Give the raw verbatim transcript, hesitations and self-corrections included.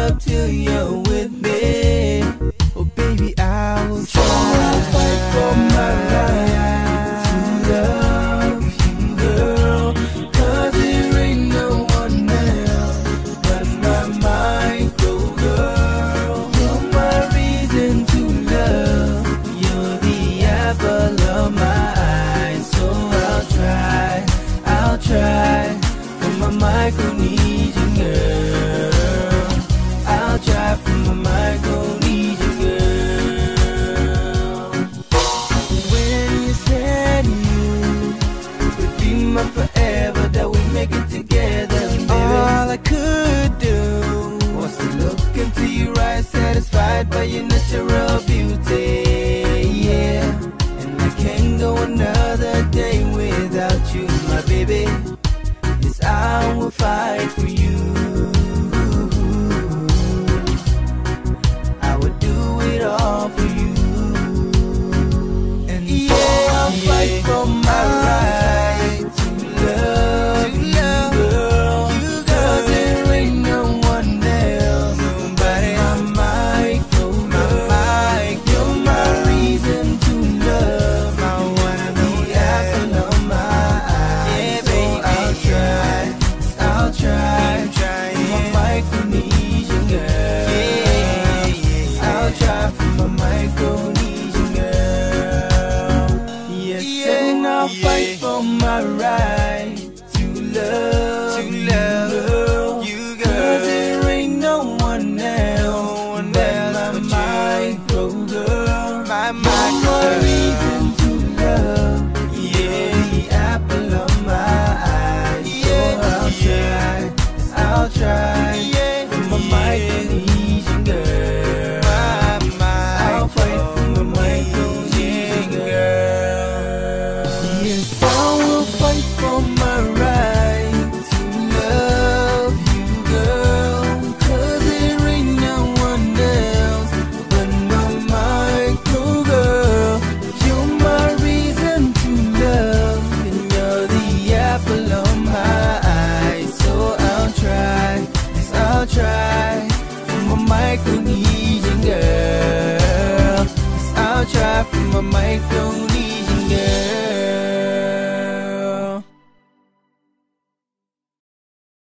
love till you're with me. Oh baby, I will try to fight for my right to love you, girl. Cause there ain't no one else but my micro girl. You're my reason to love. You're the apple of my eye. So I'll try, I'll try for my micronesian girl. I'll try for my micronesian girl. When you said you would be my forever, that we make it together, baby, all I could do was to look into your eyes, satisfied by your natural beauty. Yeah, and I can't go another day without you, my baby. Yes, I will fight for you. I would do it all for you. And yeah, I'll fight for my right to love you, girl. Cause there ain't no one else but my micro girl. You're my reason to love. I wanna be apple of my eye. Yeah, baby, I'll try, I'll try for my micronesian girl. I'll try for my micronesian girl. Yes, and I'll fight for my right to love, to love you, girl. Cause there ain't no one else but my micro girl. My micro reason to love. Yeah, the apple of my eye. So I'll try, I'll try for my micronesian girl.